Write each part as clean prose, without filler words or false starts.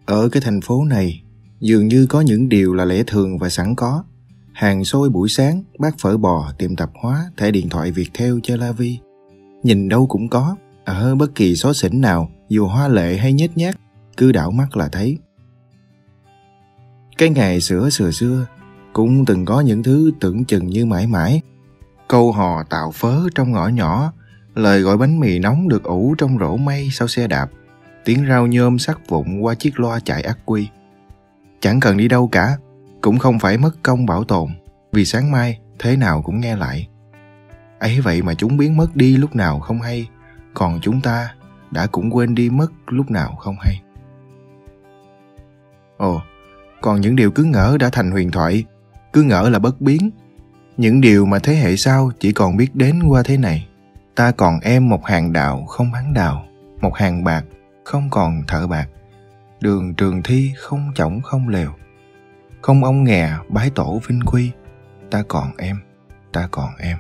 Ở cái thành phố này, dường như có những điều là lẽ thường và sẵn có. Hàng xôi buổi sáng, bát phở bò, tiệm tạp hóa, thẻ điện thoại Viettel, Chơi La Vi. Nhìn đâu cũng có, ở bất kỳ xó xỉnh nào, dù hoa lệ hay nhếch nhác, cứ đảo mắt là thấy. Cái ngày xưa cũng từng có những thứ tưởng chừng như mãi mãi. Câu hò tạo phớ trong ngõ nhỏ, lời gọi bánh mì nóng được ủ trong rổ mây sau xe đạp, tiếng rau nhôm sắc vụn qua chiếc loa chạy ắc quy. Chẳng cần đi đâu cả, cũng không phải mất công bảo tồn, vì sáng mai thế nào cũng nghe lại. Ấy vậy mà chúng biến mất đi lúc nào không hay, còn chúng ta đã cũng quên đi mất lúc nào không hay. Ồ, còn những điều cứ ngỡ đã thành huyền thoại, cứ ngỡ là bất biến. Những điều mà thế hệ sau chỉ còn biết đến qua thế này. Ta còn em một hàng đào không bán đào, một hàng bạc không còn thợ bạc, đường trường thi không chổng không lều, không ông nghè bái tổ vinh quy. Ta còn em, ta còn em.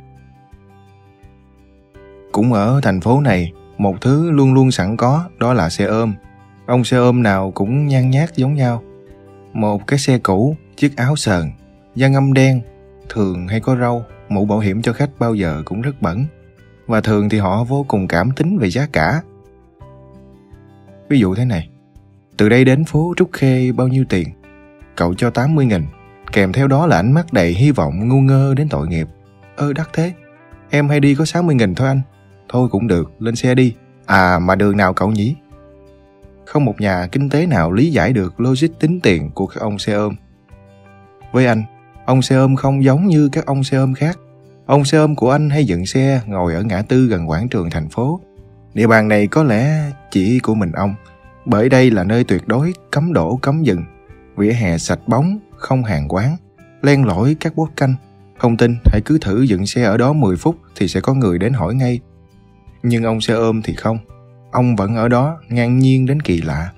Cũng ở thành phố này, một thứ luôn luôn sẵn có, đó là xe ôm. Ông xe ôm nào cũng nhan nhác giống nhau. Một cái xe cũ, chiếc áo sờn, da ngâm đen, thường hay có râu, mũ bảo hiểm cho khách bao giờ cũng rất bẩn. Và thường thì họ vô cùng cảm tính về giá cả. Ví dụ thế này, từ đây đến phố Trúc Khê bao nhiêu tiền? Cậu cho 80.000, kèm theo đó là ánh mắt đầy hy vọng ngu ngơ đến tội nghiệp. Đắt thế, em hay đi có 60.000 thôi anh. Thôi cũng được, lên xe đi. À mà đường nào cậu nhỉ? Không một nhà kinh tế nào lý giải được logic tính tiền của các ông xe ôm. Với anh, ông xe ôm không giống như các ông xe ôm khác. Ông xe ôm của anh hay dựng xe ngồi ở ngã tư gần quảng trường thành phố. Địa bàn này có lẽ chỉ của mình ông, bởi đây là nơi tuyệt đối cấm đổ cấm dừng. Vỉa hè sạch bóng, không hàng quán, len lỏi các bốt canh. Không tin hãy cứ thử dựng xe ở đó 10 phút thì sẽ có người đến hỏi ngay. Nhưng ông xe ôm thì không, ông vẫn ở đó ngang nhiên đến kỳ lạ.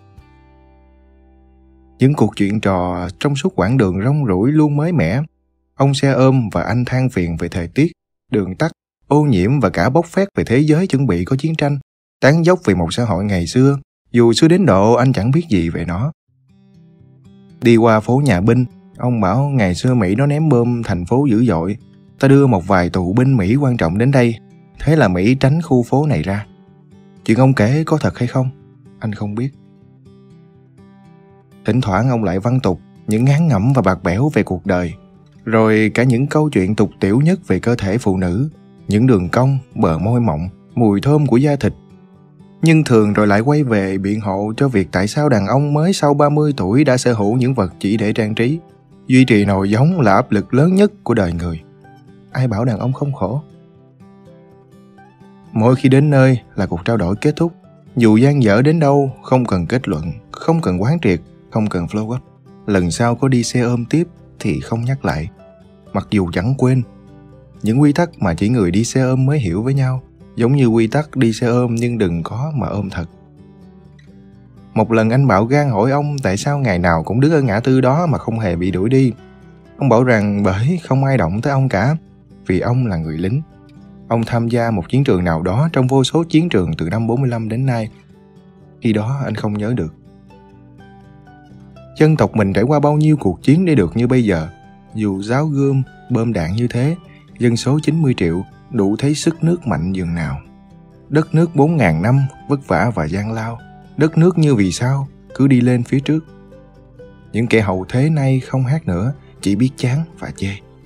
Những cuộc chuyện trò trong suốt quãng đường rong ruổi luôn mới mẻ. Ông xe ôm và anh than phiền về thời tiết, đường tắc, ô nhiễm và cả bốc phét về thế giới chuẩn bị có chiến tranh, tán dóc về một xã hội ngày xưa, dù xưa đến độ anh chẳng biết gì về nó. Đi qua phố Nhà Binh, ông bảo ngày xưa Mỹ nó ném bom thành phố dữ dội, ta đưa một vài tù binh Mỹ quan trọng đến đây, thế là Mỹ tránh khu phố này ra. Chuyện ông kể có thật hay không? Anh không biết. Thỉnh thoảng ông lại văn tục những ngán ngẩm và bạc bẽo về cuộc đời, rồi cả những câu chuyện tục tiểu nhất về cơ thể phụ nữ, những đường cong, bờ môi mọng, mùi thơm của da thịt. Nhưng thường rồi lại quay về biện hộ cho việc tại sao đàn ông mới sau 30 tuổi đã sở hữu những vật chỉ để trang trí. Duy trì nòi giống là áp lực lớn nhất của đời người. Ai bảo đàn ông không khổ? Mỗi khi đến nơi là cuộc trao đổi kết thúc. Dù dang dở đến đâu, không cần kết luận, không cần quán triệt, không cần follow up. Lần sau có đi xe ôm tiếp thì không nhắc lại. Mặc dù chẳng quên. Những quy tắc mà chỉ người đi xe ôm mới hiểu với nhau. Giống như quy tắc đi xe ôm nhưng đừng có mà ôm thật. Một lần anh Bảo gan hỏi ông tại sao ngày nào cũng đứng ở ngã tư đó mà không hề bị đuổi đi. Ông bảo rằng bởi không ai động tới ông cả, vì ông là người lính. Ông tham gia một chiến trường nào đó trong vô số chiến trường từ năm 45 đến nay. Khi đó anh không nhớ được. Dân tộc mình trải qua bao nhiêu cuộc chiến để được như bây giờ. Dù giáo gươm, bom đạn như thế, dân số 90 triệu, đủ thấy sức nước mạnh dường nào. Đất nước 4.000 năm, vất vả và gian lao. Đất nước như vì sao, cứ đi lên phía trước. Những kẻ hậu thế nay không hát nữa, chỉ biết chán và chê.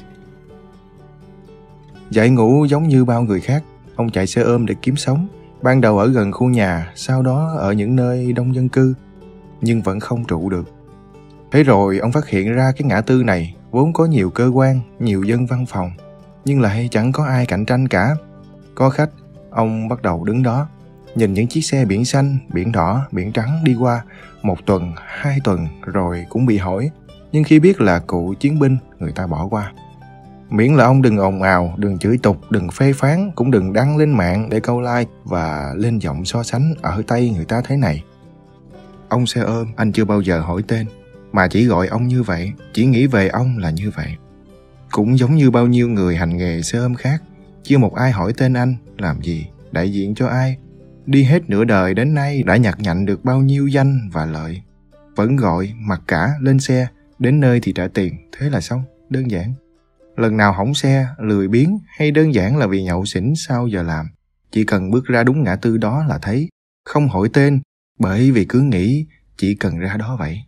Dạy ngủ giống như bao người khác, ông chạy xe ôm để kiếm sống. Ban đầu ở gần khu nhà, sau đó ở những nơi đông dân cư, nhưng vẫn không trụ được. Thế rồi ông phát hiện ra cái ngã tư này vốn có nhiều cơ quan, nhiều dân văn phòng, nhưng lại chẳng có ai cạnh tranh cả. Có khách, ông bắt đầu đứng đó, nhìn những chiếc xe biển xanh, biển đỏ, biển trắng đi qua, 1 tuần, 2 tuần rồi cũng bị hỏi. Nhưng khi biết là cựu chiến binh, người ta bỏ qua. Miễn là ông đừng ồn ào, đừng chửi tục, đừng phê phán, cũng đừng đăng lên mạng để câu like và lên giọng so sánh ở tay người ta thế này. Ông xe ôm anh chưa bao giờ hỏi tên, mà chỉ gọi ông như vậy, chỉ nghĩ về ông là như vậy. Cũng giống như bao nhiêu người hành nghề xe ôm khác, chưa một ai hỏi tên anh, làm gì, đại diện cho ai, đi hết nửa đời đến nay đã nhặt nhạnh được bao nhiêu danh và lợi. Vẫn gọi, mặc cả, lên xe, đến nơi thì trả tiền, thế là xong, đơn giản. Lần nào hỏng xe, lười biếng hay đơn giản là vì nhậu xỉn sau giờ làm, chỉ cần bước ra đúng ngã tư đó là thấy, không hỏi tên, bởi vì cứ nghĩ chỉ cần ra đó vậy.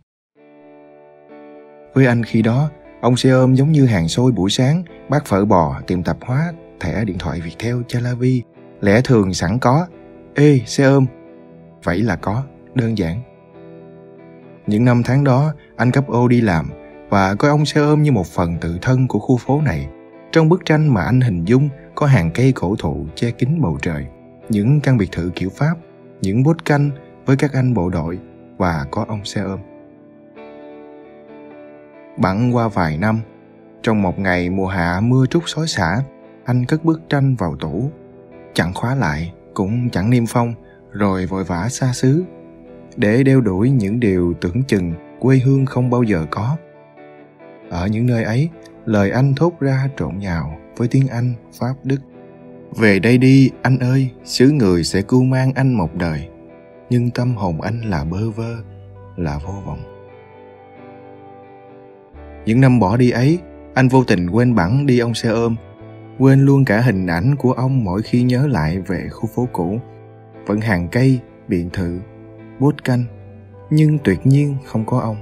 Với anh khi đó, ông xe ôm giống như hàng xôi buổi sáng, bát phở bò, tiệm tạp hóa, thẻ điện thoại Viettel, Chalavi, lẽ thường sẵn có. Ê, xe ôm. Vậy là có, đơn giản. Những năm tháng đó, anh cấp ô đi làm và coi ông xe ôm như một phần tự thân của khu phố này. Trong bức tranh mà anh hình dung có hàng cây cổ thụ che kín bầu trời, những căn biệt thự kiểu Pháp, những bốt canh với các anh bộ đội và có ông xe ôm. Bẵng qua vài năm, trong một ngày mùa hạ mưa trút xối xả, anh cất bức tranh vào tủ, chẳng khóa lại, cũng chẳng niêm phong, rồi vội vã xa xứ, để đeo đuổi những điều tưởng chừng quê hương không bao giờ có. Ở những nơi ấy, lời anh thốt ra trộn nhào với tiếng Anh, Pháp, Đức. Về đây đi, anh ơi, xứ người sẽ cưu mang anh một đời, nhưng tâm hồn anh là bơ vơ, là vô vọng. Những năm bỏ đi ấy, anh vô tình quên bẵng đi ông xe ôm, quên luôn cả hình ảnh của ông mỗi khi nhớ lại về khu phố cũ. Vẫn hàng cây, biệt thự, bốt canh, nhưng tuyệt nhiên không có ông.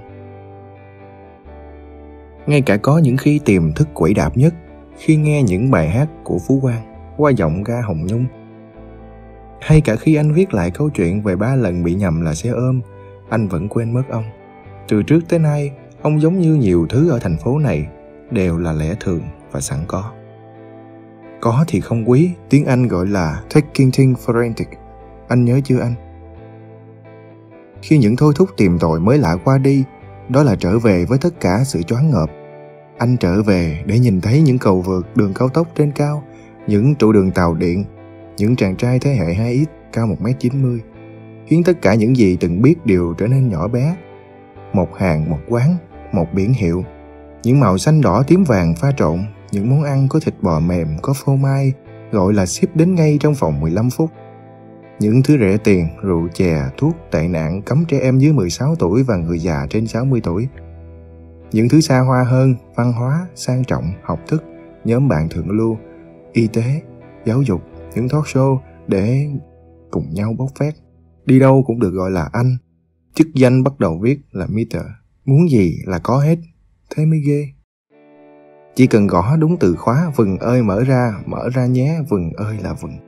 Ngay cả có những khi tiềm thức quẩy đạp nhất, khi nghe những bài hát của Phú Quang qua giọng ca Hồng Nhung, hay cả khi anh viết lại câu chuyện về 3 lần bị nhầm là xe ôm, anh vẫn quên mất ông. Từ trước tới nay, ông giống như nhiều thứ ở thành phố này, đều là lẽ thường và sẵn có. Có thì không quý, tiếng Anh gọi là taking things for granted. Anh nhớ chưa anh? Khi những thôi thúc tìm tội mới lạ qua đi, đó là trở về với tất cả sự choáng ngợp. Anh trở về để nhìn thấy những cầu vượt, đường cao tốc trên cao, những trụ đường tàu điện, những chàng trai thế hệ 2X cao 1m90, khiến tất cả những gì từng biết đều trở nên nhỏ bé. Một hàng, một quán, một biển hiệu, những màu xanh đỏ tím vàng pha trộn, những món ăn có thịt bò mềm, có phô mai, gọi là ship đến ngay trong vòng 15 phút. Những thứ rẻ tiền, rượu chè, thuốc, tệ nạn cấm trẻ em dưới 16 tuổi và người già trên 60 tuổi. Những thứ xa hoa hơn, văn hóa, sang trọng, học thức, nhóm bạn thượng lưu, y tế, giáo dục, những talk show để cùng nhau bốc phét. Đi đâu cũng được gọi là anh. Chức danh bắt đầu viết là Mr. Muốn gì là có hết. Thế mới ghê. Chỉ cần gõ đúng từ khóa vừng ơi mở ra nhé, vừng ơi là vừng.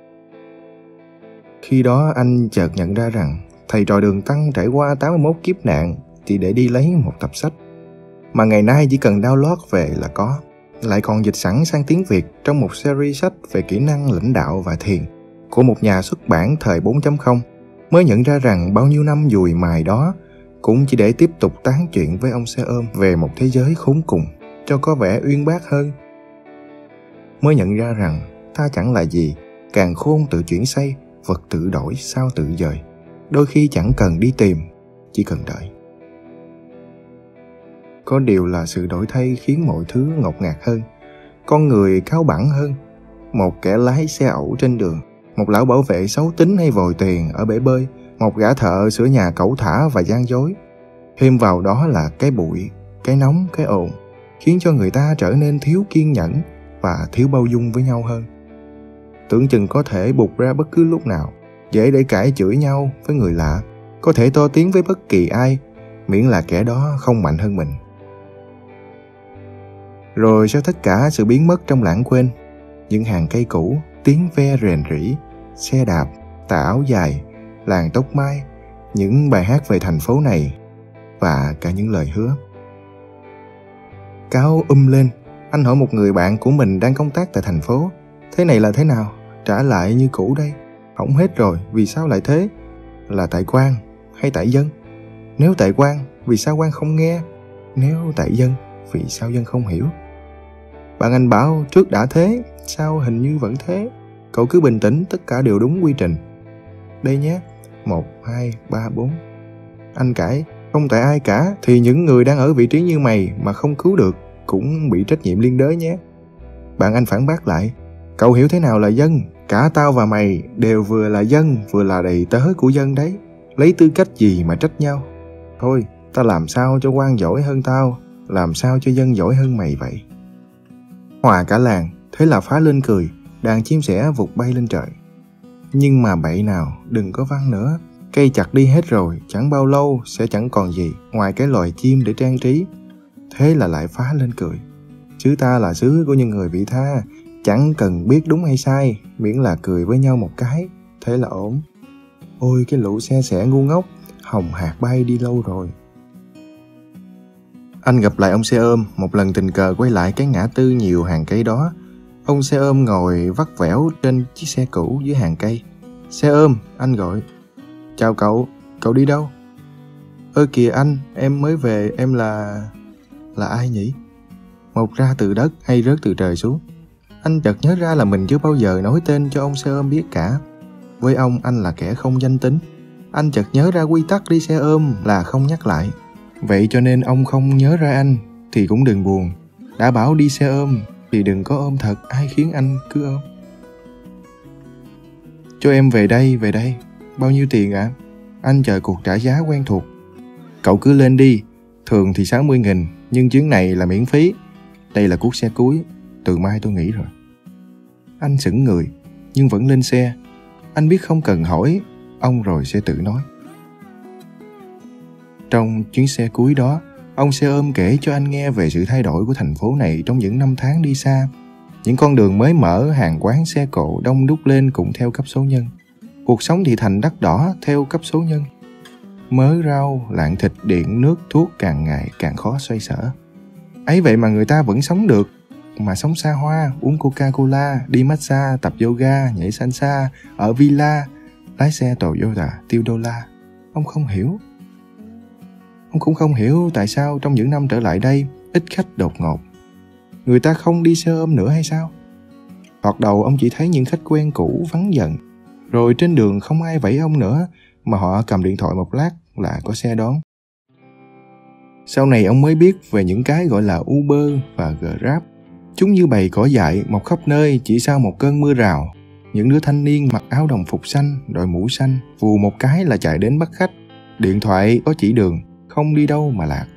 Khi đó anh chợt nhận ra rằng thầy trò Đường Tăng trải qua 81 kiếp nạn chỉ để đi lấy một tập sách mà ngày nay chỉ cần download về là có, lại còn dịch sẵn sang tiếng Việt trong một series sách về kỹ năng lãnh đạo và thiền của một nhà xuất bản thời 4.0, mới nhận ra rằng bao nhiêu năm dùi mài đó cũng chỉ để tiếp tục tán chuyện với ông xe ôm về một thế giới khốn cùng cho có vẻ uyên bác hơn. Mới nhận ra rằng ta chẳng là gì, càng khôn tự chuyển xây, vật tự đổi sao tự dời. Đôi khi chẳng cần đi tìm, chỉ cần đợi. Có điều là sự đổi thay khiến mọi thứ ngột ngạt hơn, con người cao bẳn hơn. Một kẻ lái xe ẩu trên đường, một lão bảo vệ xấu tính hay vòi tiền ở bể bơi, một gã thợ sửa nhà cẩu thả và gian dối. Thêm vào đó là cái bụi, cái nóng, cái ồn, khiến cho người ta trở nên thiếu kiên nhẫn và thiếu bao dung với nhau hơn. Tưởng chừng có thể bục ra bất cứ lúc nào, dễ để cãi chửi nhau với người lạ, có thể to tiếng với bất kỳ ai, miễn là kẻ đó không mạnh hơn mình. Rồi sau tất cả sự biến mất trong lãng quên, những hàng cây cũ, tiếng ve rền rĩ, xe đạp, tà áo dài, làng tóc mai, những bài hát về thành phố này và cả những lời hứa. Cáo lên, anh hỏi một người bạn của mình đang công tác tại thành phố, thế này là thế nào? Trả lại như cũ đây. Hỏng hết rồi, vì sao lại thế? Là tại Quang hay tại Dân? Nếu tại Quang, vì sao Quang không nghe? Nếu tại Dân, vì sao Dân không hiểu? Bạn anh bảo trước đã thế, sao hình như vẫn thế? Cậu cứ bình tĩnh, tất cả đều đúng quy trình. Đây nhé, 1, 2, 3, 4. Anh cãi, không tại ai cả, thì những người đang ở vị trí như mày mà không cứu được cũng bị trách nhiệm liên đới nhé. Bạn anh phản bác lại, cậu hiểu thế nào là dân? Cả tao và mày đều vừa là dân, vừa là đầy tớ của dân đấy. Lấy tư cách gì mà trách nhau? Thôi, ta làm sao cho quan giỏi hơn tao, làm sao cho dân giỏi hơn mày vậy. Hòa cả làng, thế là phá lên cười, đàn chim sẻ vụt bay lên trời. Nhưng mà bậy nào, đừng có văng nữa, cây chặt đi hết rồi, chẳng bao lâu sẽ chẳng còn gì ngoài cái loài chim để trang trí. Thế là lại phá lên cười. Xứ ta là xứ của những người vị tha, chẳng cần biết đúng hay sai, miễn là cười với nhau một cái, thế là ổn. Ôi cái lũ xe sẻ ngu ngốc, hồng hạc bay đi lâu rồi. Anh gặp lại ông xe ôm, một lần tình cờ quay lại cái ngã tư nhiều hàng cây đó. Ông xe ôm ngồi vắt vẻo trên chiếc xe cũ dưới hàng cây. Xe ôm, anh gọi. Chào cậu, cậu đi đâu? Ơ kìa anh, em mới về, em là ai nhỉ? Mọc ra từ đất hay rớt từ trời xuống? Anh chợt nhớ ra là mình chưa bao giờ nói tên cho ông xe ôm biết cả. Với ông, anh là kẻ không danh tính. Anh chợt nhớ ra quy tắc đi xe ôm là không nhắc lại. Vậy cho nên ông không nhớ ra anh thì cũng đừng buồn. Đã bảo đi xe ôm thì đừng có ôm thật, ai khiến anh cứ ôm. Cho em về đây. Bao nhiêu tiền ạ? Anh chờ cuộc trả giá quen thuộc. Cậu cứ lên đi, thường thì 60.000, nhưng chuyến này là miễn phí. Đây là cuốc xe cuối, từ mai tôi nghỉ rồi. Anh sững người, nhưng vẫn lên xe. Anh biết không cần hỏi, ông rồi sẽ tự nói. Trong chuyến xe cuối đó, ông xe ôm kể cho anh nghe về sự thay đổi của thành phố này trong những năm tháng đi xa. Những con đường mới mở, hàng quán xe cộ đông đúc lên cũng theo cấp số nhân. Cuộc sống thị thành đắt đỏ theo cấp số nhân. Mớ rau, lạng thịt, điện, nước, thuốc càng ngày càng khó xoay sở. Ấy vậy mà người ta vẫn sống được. Mà sống xa hoa, uống Coca-Cola, đi massage, tập yoga, nhảy salsa, ở villa, lái xe Toyota, tiêu đô la. Ông không hiểu. Ông cũng không hiểu tại sao trong những năm trở lại đây ít khách đột ngột. Người ta không đi xe ôm nữa hay sao? Thoạt đầu ông chỉ thấy những khách quen cũ vắng dần. Rồi trên đường không ai vẫy ông nữa, mà họ cầm điện thoại một lát là có xe đón. Sau này ông mới biết về những cái gọi là Uber và Grab. Chúng như bầy cỏ dại mọc khắp nơi chỉ sau một cơn mưa rào. Những đứa thanh niên mặc áo đồng phục xanh, đội mũ xanh, vù một cái là chạy đến bắt khách. Điện thoại có chỉ đường, không đi đâu mà lạc.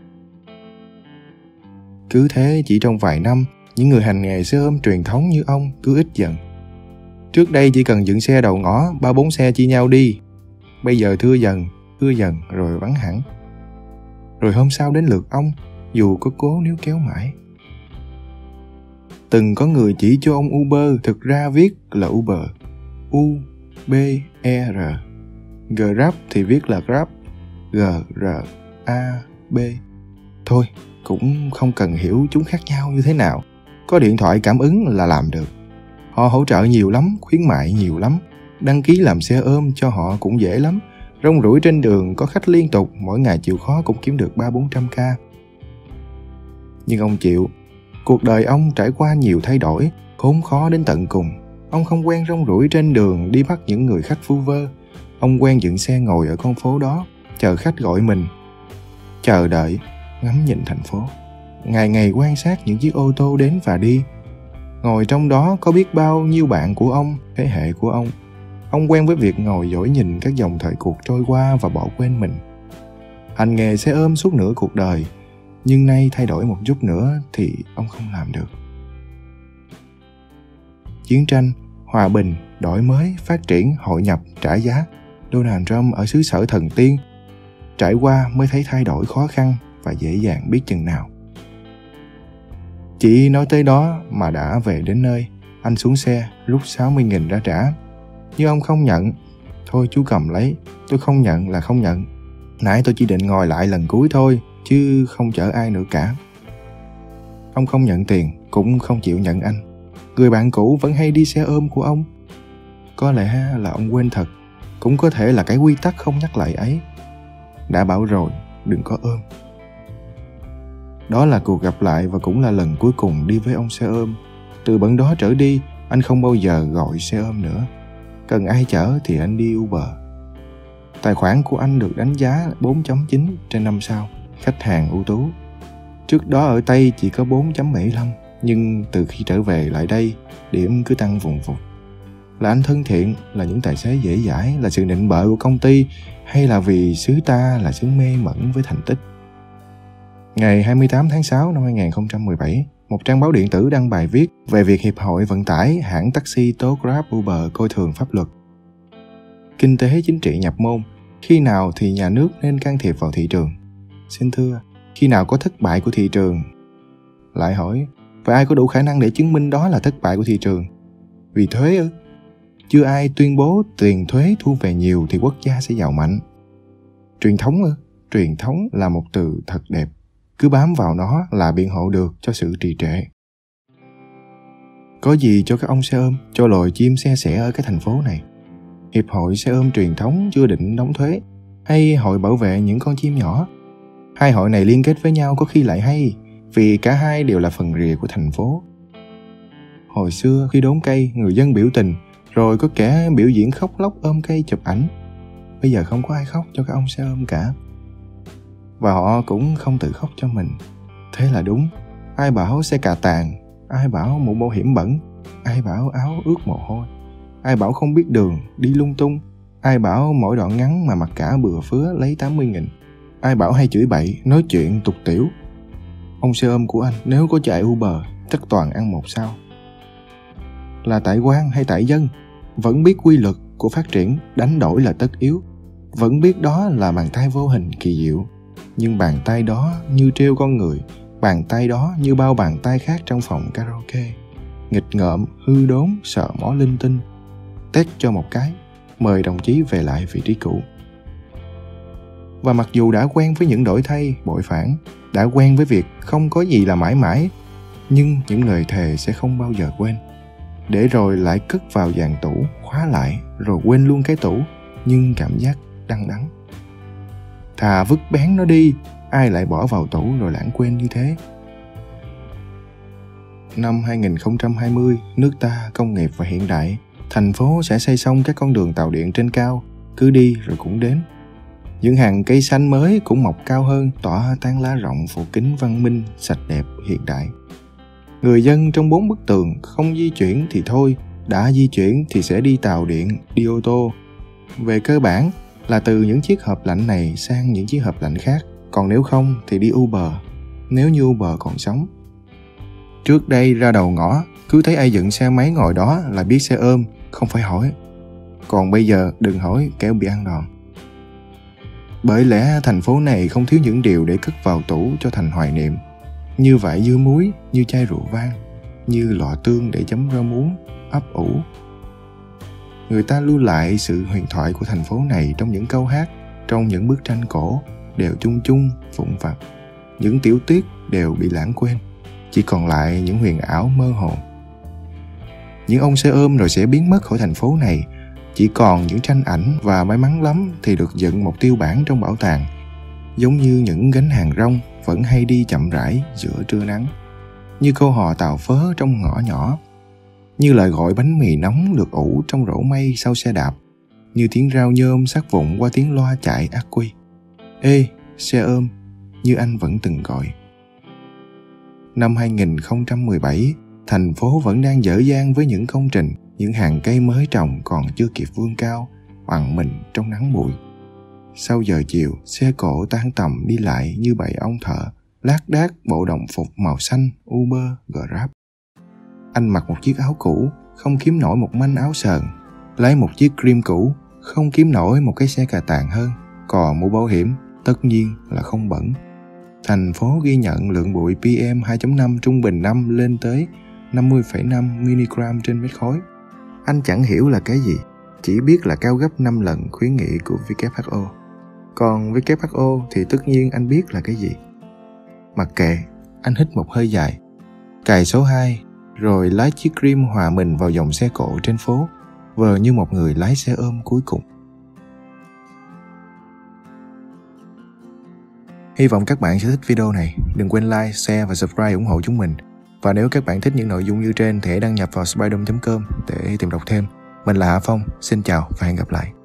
Cứ thế chỉ trong vài năm, những người hành nghề xe ôm truyền thống như ông cứ ít dần. Trước đây chỉ cần dựng xe đầu ngõ, 3-4 xe chia nhau đi. Bây giờ thưa dần rồi vắng hẳn. Rồi hôm sau đến lượt ông, dù có cố níu kéo mãi. Từng có người chỉ cho ông Uber, thực ra viết là Uber, U-B-E-R. Grab thì viết là Grab, G-R-A-B. Thôi, cũng không cần hiểu chúng khác nhau như thế nào. Có điện thoại cảm ứng là làm được. Họ hỗ trợ nhiều lắm, khuyến mại nhiều lắm. Đăng ký làm xe ôm cho họ cũng dễ lắm. Rong ruổi trên đường có khách liên tục, mỗi ngày chịu khó cũng kiếm được 300-400k. Nhưng ông chịu. Cuộc đời ông trải qua nhiều thay đổi, khốn khó đến tận cùng. Ông không quen rong ruổi trên đường đi bắt những người khách vu vơ. Ông quen dựng xe ngồi ở con phố đó, chờ khách gọi mình. Chờ đợi, ngắm nhìn thành phố. Ngày ngày quan sát những chiếc ô tô đến và đi. Ngồi trong đó có biết bao nhiêu bạn của ông, thế hệ của ông. Ông quen với việc ngồi dõi nhìn các dòng thời cuộc trôi qua và bỏ quên mình. Hành nghề xe ôm suốt nửa cuộc đời, nhưng nay thay đổi một chút nữa thì ông không làm được. Chiến tranh, hòa bình, đổi mới, phát triển, hội nhập, trả giá. Donald Trump ở xứ sở thần tiên. Trải qua mới thấy thay đổi khó khăn và dễ dàng biết chừng nào. Chỉ nói tới đó mà đã về đến nơi. Anh xuống xe, rút 60.000 ra trả. Nhưng ông không nhận. Thôi chú cầm lấy, tôi không nhận là không nhận. Nãy tôi chỉ định ngồi lại lần cuối thôi, chứ không chở ai nữa cả. Ông không nhận tiền, cũng không chịu nhận anh. Người bạn cũ vẫn hay đi xe ôm của ông. Có lẽ là ông quên thật, cũng có thể là cái quy tắc không nhắc lại ấy. Đã bảo rồi, đừng có ôm. Đó là cuộc gặp lại và cũng là lần cuối cùng đi với ông xe ôm. Từ bận đó trở đi, anh không bao giờ gọi xe ôm nữa. Cần ai chở thì anh đi Uber. Tài khoản của anh được đánh giá 4.9 trên 5 sao, khách hàng ưu tú. Trước đó ở Tây chỉ có 4.75, nhưng từ khi trở về lại đây, điểm cứ tăng vùn vụt. Là anh thân thiện, là những tài xế dễ dãi, là sự nịnh bợ của công ty, hay là vì xứ ta là xứ mê mẩn với thành tích? Ngày 28 tháng 6 năm 2017, một trang báo điện tử đăng bài viết về việc Hiệp hội Vận tải hãng taxi tố Grab Uber coi thường pháp luật. Kinh tế chính trị nhập môn, khi nào thì nhà nước nên can thiệp vào thị trường? Xin thưa, khi nào có thất bại của thị trường? Lại hỏi, và ai có đủ khả năng để chứng minh đó là thất bại của thị trường? Vì thuế ư? Chưa ai tuyên bố tiền thuế thu về nhiều thì quốc gia sẽ giàu mạnh. Truyền thống ư? Truyền thống là một từ thật đẹp. Cứ bám vào nó là biện hộ được cho sự trì trệ. Có gì cho các ông xe ôm, cho loài chim xe sẻ ở cái thành phố này? Hiệp hội xe ôm truyền thống chưa định đóng thuế, hay hội bảo vệ những con chim nhỏ? Hai hội này liên kết với nhau có khi lại hay, vì cả hai đều là phần rìa của thành phố. Hồi xưa khi đốn cây, người dân biểu tình, rồi có kẻ biểu diễn khóc lóc ôm cây chụp ảnh. Bây giờ không có ai khóc cho các ông xe ôm cả. Và họ cũng không tự khóc cho mình. Thế là đúng. Ai bảo xe cà tàng, ai bảo mũ bảo hiểm bẩn, ai bảo áo ướt mồ hôi, ai bảo không biết đường, đi lung tung, ai bảo mỗi đoạn ngắn mà mặc cả bừa phứa lấy 80.000, ai bảo hay chửi bậy, nói chuyện tục tiểu. Ông xe ôm của anh nếu có chạy Uber chắc toàn ăn 1 sao. Là tại quan hay tại dân? Vẫn biết quy luật của phát triển, đánh đổi là tất yếu. Vẫn biết đó là bàn tay vô hình kỳ diệu. Nhưng bàn tay đó như trêu con người, bàn tay đó như bao bàn tay khác trong phòng karaoke. Nghịch ngợm, hư đốn, sợ mó linh tinh. Tét cho một cái, mời đồng chí về lại vị trí cũ. Và mặc dù đã quen với những đổi thay, bội phản, đã quen với việc không có gì là mãi mãi, nhưng những lời thề sẽ không bao giờ quên. Để rồi lại cất vào dàn tủ, khóa lại, rồi quên luôn cái tủ, nhưng cảm giác đắng đắng. Thà vứt bén nó đi, ai lại bỏ vào tủ rồi lãng quên như thế. Năm 2020, nước ta công nghiệp và hiện đại, thành phố sẽ xây xong các con đường tàu điện trên cao, cứ đi rồi cũng đến. Những hàng cây xanh mới cũng mọc cao hơn, tỏa tán lá rộng phủ kính văn minh, sạch đẹp, hiện đại. Người dân trong 4 bức tường không di chuyển thì thôi, đã di chuyển thì sẽ đi tàu điện, đi ô tô. Về cơ bản là từ những chiếc hộp lạnh này sang những chiếc hộp lạnh khác, còn nếu không thì đi Uber, nếu như Uber còn sống. Trước đây ra đầu ngõ, cứ thấy ai dựng xe máy ngồi đó là biết xe ôm, không phải hỏi. Còn bây giờ đừng hỏi kẻo bị ăn đòn. Bởi lẽ thành phố này không thiếu những điều để cất vào tủ cho thành hoài niệm. Như vải dưa muối, như chai rượu vang, như lọ tương để chấm rau muống, ấp ủ. Người ta lưu lại sự huyền thoại của thành phố này trong những câu hát, trong những bức tranh cổ, đều chung chung, vụn vặt. Những tiểu tiết đều bị lãng quên, chỉ còn lại những huyền ảo mơ hồ. Những ông xe ôm rồi sẽ biến mất khỏi thành phố này, chỉ còn những tranh ảnh và may mắn lắm thì được dựng một tiêu bản trong bảo tàng, giống như những gánh hàng rong vẫn hay đi chậm rãi giữa trưa nắng, như câu hò tàu phớ trong ngõ nhỏ, như lời gọi bánh mì nóng được ủ trong rổ mây sau xe đạp, như tiếng rao nhôm sát vụn qua tiếng loa chạy ắc quy. Ê, xe ôm, như anh vẫn từng gọi. Năm 2017, thành phố vẫn đang dở dang với những công trình, những hàng cây mới trồng còn chưa kịp vươn cao, oằn mình trong nắng bụi. Sau giờ chiều, xe cộ tan tầm đi lại như bầy ong thợ, lác đác bộ đồng phục màu xanh, Uber, Grab. Anh mặc một chiếc áo cũ, không kiếm nổi một manh áo sờn, lấy một chiếc cream cũ, không kiếm nổi một cái xe cà tàng hơn, còn mũ bảo hiểm, tất nhiên là không bẩn. Thành phố ghi nhận lượng bụi PM 2.5 trung bình năm lên tới 50,5 mg trên mét khối. Anh chẳng hiểu là cái gì, chỉ biết là cao gấp 5 lần khuyến nghị của WHO. Còn WHO thì tất nhiên anh biết là cái gì. Mặc kệ, anh hít một hơi dài, cài số 2, rồi lái chiếc Cream hòa mình vào dòng xe cộ trên phố, vờ như một người lái xe ôm cuối cùng. Hy vọng các bạn sẽ thích video này. Đừng quên like, share và subscribe ủng hộ chúng mình. Và nếu các bạn thích những nội dung như trên thì hãy đăng nhập vào spydom.com để tìm đọc thêm. Mình là Hạ Phong, xin chào và hẹn gặp lại.